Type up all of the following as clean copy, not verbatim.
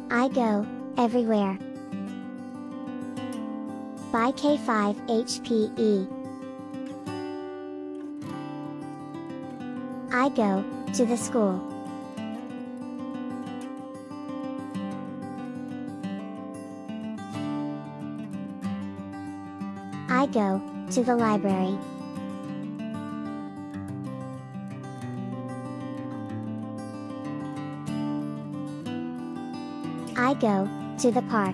I go everywhere. Buy K5HPE. I go to the school. I go to the library. I go to the park.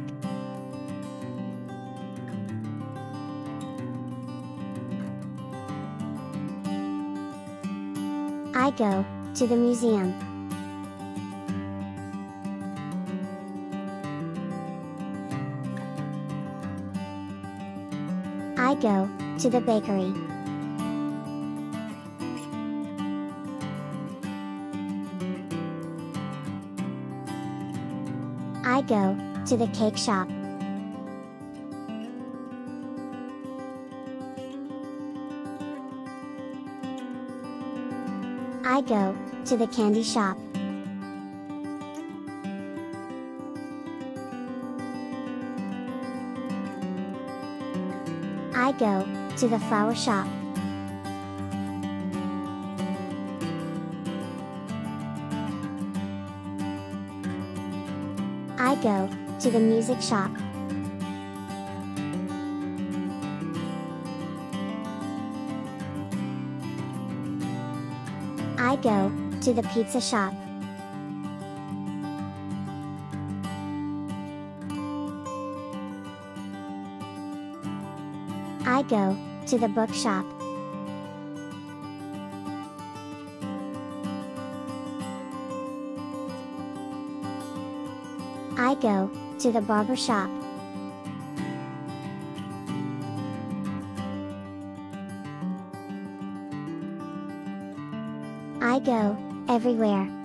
I go to the museum. I go to the bakery. I go to the cake shop. I go to the candy shop. I go to the flower shop. I go to the music shop. I go to the pizza shop. I go to the bookshop. I go to the barber shop. I go everywhere.